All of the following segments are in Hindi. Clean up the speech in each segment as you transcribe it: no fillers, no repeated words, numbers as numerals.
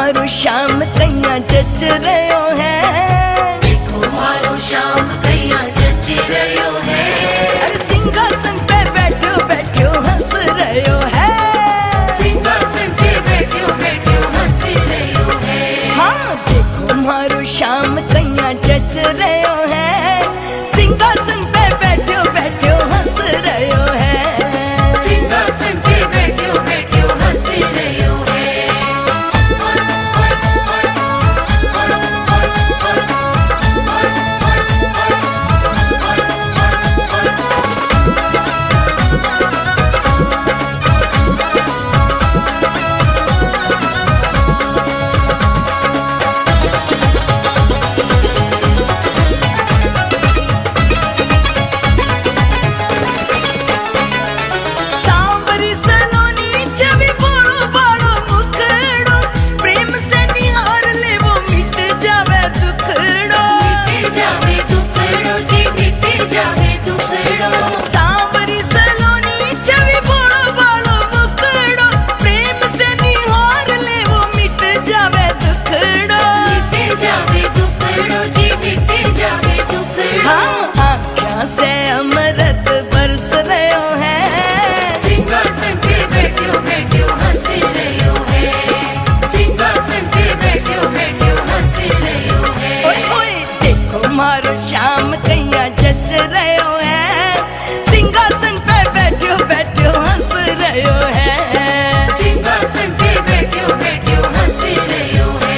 मारो शाम कैया जच रहो है, देखो मारो शाम कैया जच रहो है। अरे सिंहासन पे बैठो बैठो हंस रहो है, सिंहासन पे बैठो बैठो हंस रहो है। हाँ देखो मारो शाम कैया जच रहो है, सिंहासन पे बैठो बैठो हंस रहो है, सिंहासन पे बैठो बैठो हंस रहो है। से अमृत बरस रहो है, सिंहासन पे बैठो बैठो हंस रहो है, सिंहासन पे बैठो बैठो हंस रहो है। ओए ओए देखो मारो शाम कैया जच रहो है, सिंहासन पे बैठो बैठो हंस रहो है, सिंहासन पे बैठो बैठो हंस रहो है।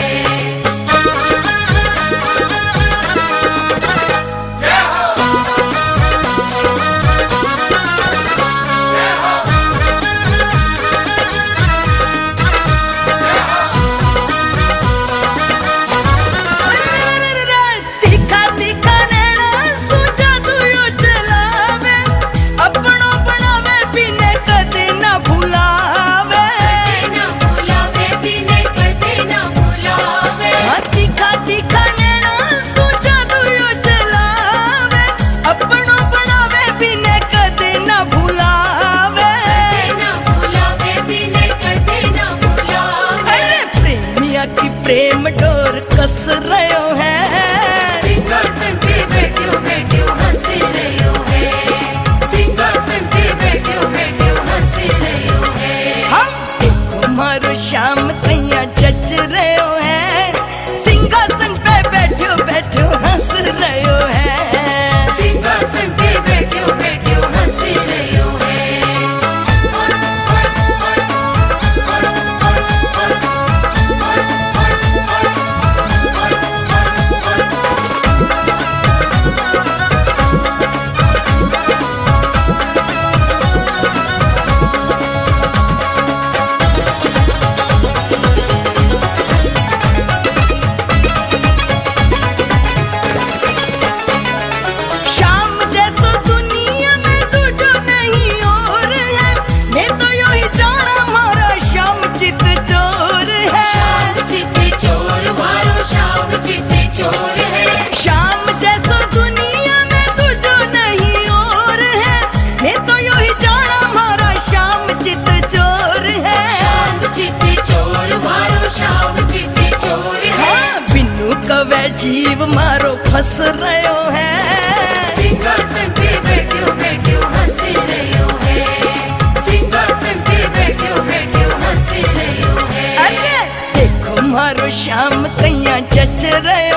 प्रेम डोर कस रहो है, सिंहासन पे बैठो बैठो हंस रहो है, सिंहासन पे बैठो बैठो हंस रहो है। हम देखो मारो शाम कैया जच रहो है, सिंहासन पे बैठो बैठो हंस रहो है, सिंहासन पे बैठो बैठो हंस रहो है। जीव मारो फंस रहो है, सिंहासन पे बैठो बैठो हंस रहो है, सिंहासन पे बैठो बैठो हंस रहो है। अरे देखो मारो शाम कैया जच रहो